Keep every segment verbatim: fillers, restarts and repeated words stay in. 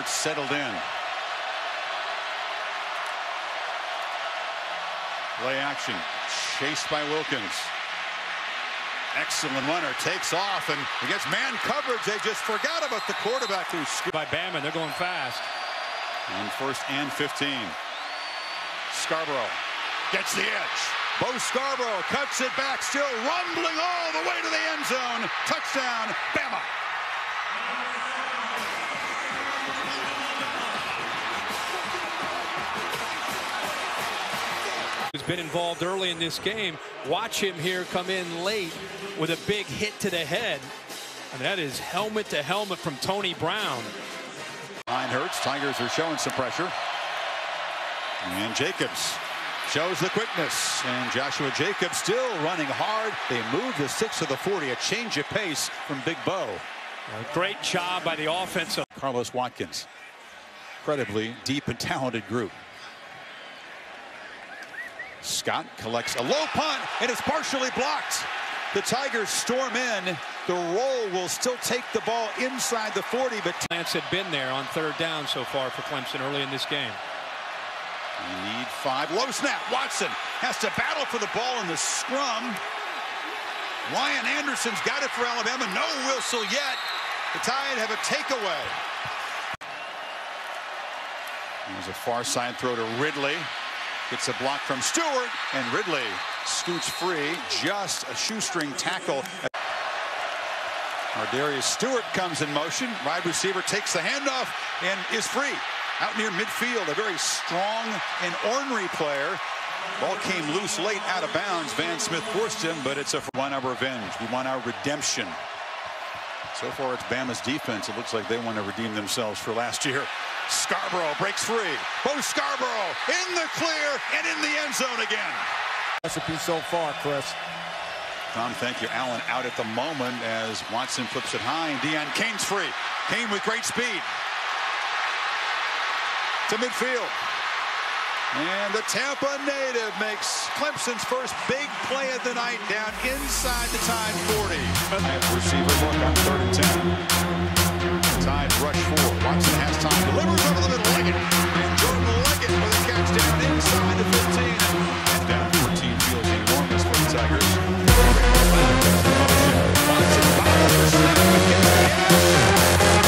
Hurts settled in. Play action. Chased by Wilkins. Excellent runner. Takes off, and against man coverage, they just forgot about the quarterback who scooped by Bama. They're going fast. On first and fifteen. Scarborough gets the edge. Bo Scarborough cuts it back, still rumbling all the way to the end zone. Touchdown, Bama. Who's been involved early in this game. Watch him here come in late with a big hit to the head. And that is helmet to helmet from Tony Brown. Behind Hurts, Tigers are showing some pressure. And Jacobs shows the quickness. And Joshua Jacobs still running hard. They move the six to the forty. A change of pace from Big Bo. A great job by the offense. Carlos Watkins. Incredibly deep and talented group. Scott collects a low punt, and it's partially blocked. The Tigers storm in. The roll will still take the ball inside the forty, but Lance had been there on third down so far for Clemson early in this game. You need five. Low snap. Watson has to battle for the ball in the scrum. Ryan Anderson's got it for Alabama. No whistle yet. The Tide have a takeaway. There's a far side throw to Ridley. Gets a block from Stewart, and Ridley scoots free. Just a shoestring tackle. Ardarius Stewart comes in motion. Wide receiver takes the handoff and is free. Out near midfield, a very strong and ornery player. Ball came loose late out of bounds. Van Smith forced him, but it's a we want our revenge. We want our redemption. So far, it's Bama's defense. It looks like they want to redeem themselves for last year. Scarborough breaks free. Bo Scarborough in the clear and in the end zone again. Recipe so far, Chris. Tom, thank you. Allen out at the moment as Watson flips it high, and Deion Kane's free. Kane with great speed to midfield. And the Tampa native makes Clemson's first big play of the night down inside the Tide forty. Receiver look on third and ten. Tide rush four. Watson has time. Delivers over the middle. Leggett. And Jordan Leggett with a catch down inside the fifteen. And down fourteen feels enormous for the Tigers. Watson follows the snap again.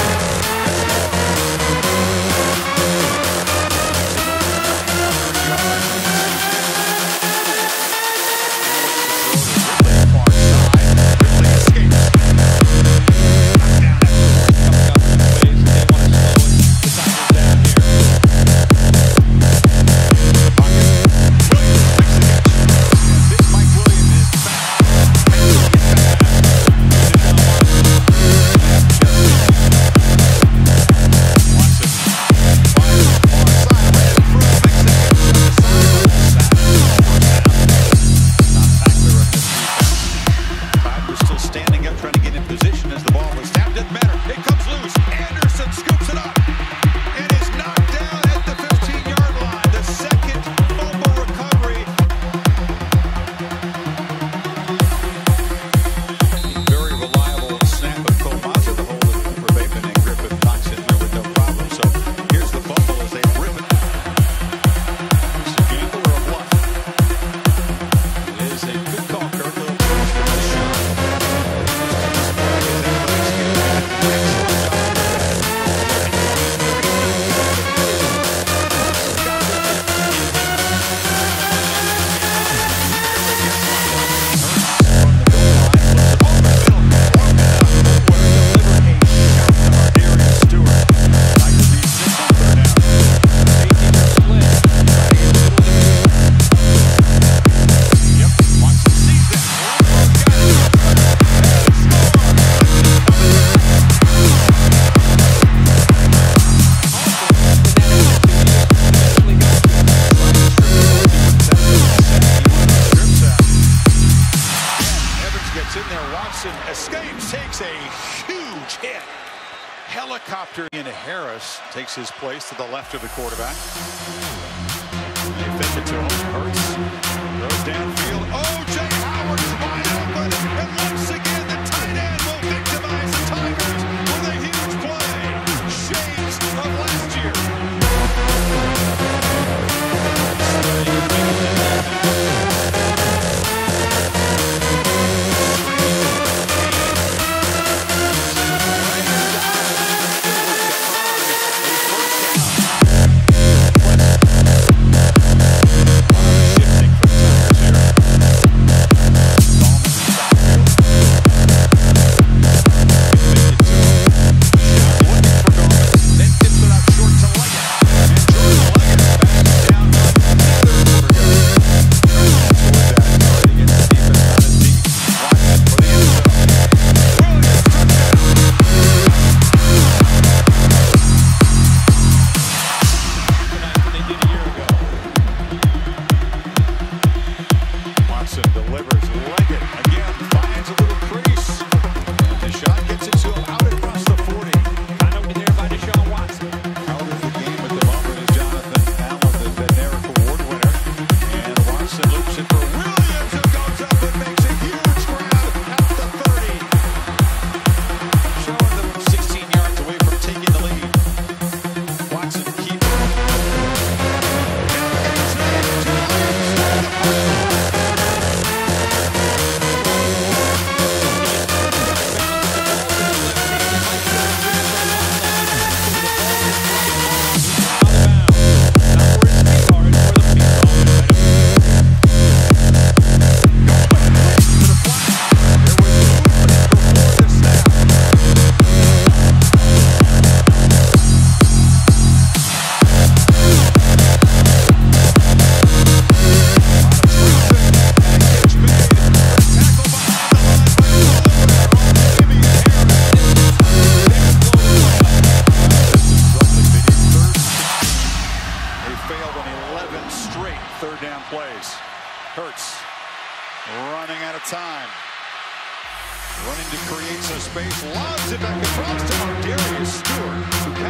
Escapes, takes a huge hit. Helicopter in Harris takes his place to the left of the quarterback. They fake it to him. Hurts goes downfield. O J Howard is wide open, and once again the tight end will victimize the Tigers with a huge play. Shades of last third down plays. Hurts running out of time. Running to create some space. Lobs it back across to Darius Stewart.